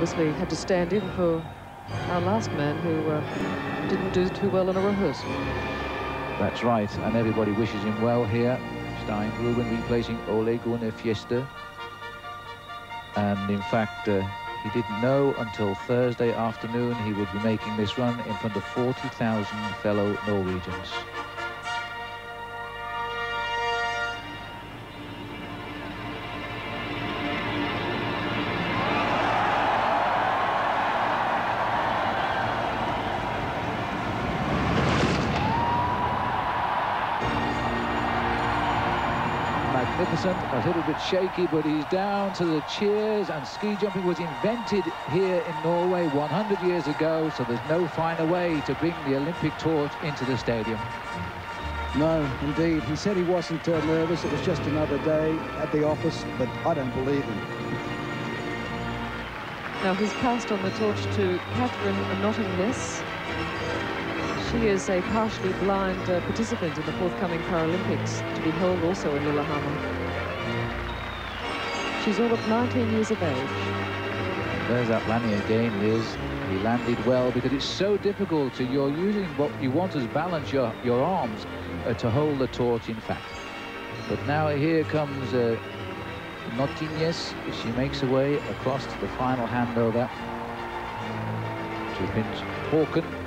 obviously had to stand in for our last man who didn't do too well in a rehearsal. That's right, and everybody wishes him well here. Stein Gruben replacing Ole Gunnar Fiester. And in fact, he didn't know until Thursday afternoon he would be making this run in front of 40,000 fellow Norwegians. Magnificent, a little bit shaky, but he's down to the cheers, and ski jumping was invented here in Norway 100 years ago, so there's no finer way to bring the Olympic torch into the stadium. No, indeed. He said he wasn't nervous, it was just another day at the office, but I don't believe him. Now he's passed on the torch to Catherine Nottingness. She is a partially blind participant in the forthcoming Paralympics, to be held also in Lillehammer. She's all of 19 years of age. There's that landing again, Liz. He landed well because it's so difficult. You're using what you want as balance, your arms, to hold the torch, in fact. But now here comes Nottingness. She makes her way across to the final handover to Prins Håkon.